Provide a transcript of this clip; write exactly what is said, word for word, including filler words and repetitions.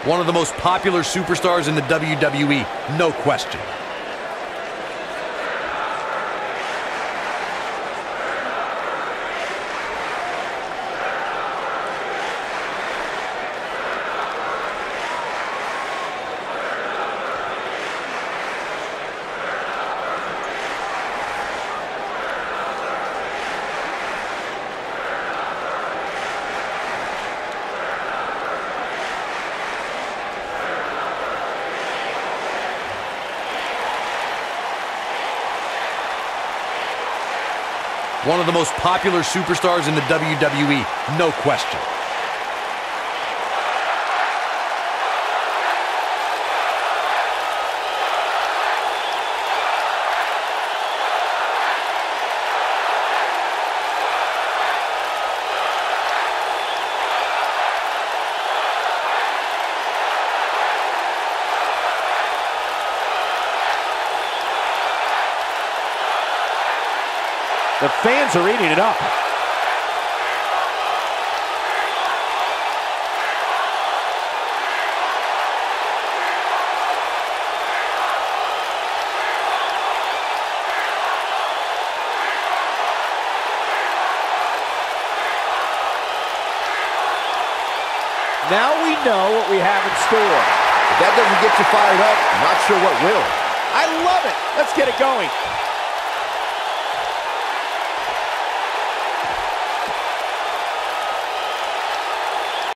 One of the most popular superstars in the W W E, no question. One of the most popular superstars in the W W E, no question. The fans are eating it up. Now we know what we have in store. If that doesn't get you fired up, I'm not sure what will. I love it. Let's get it going.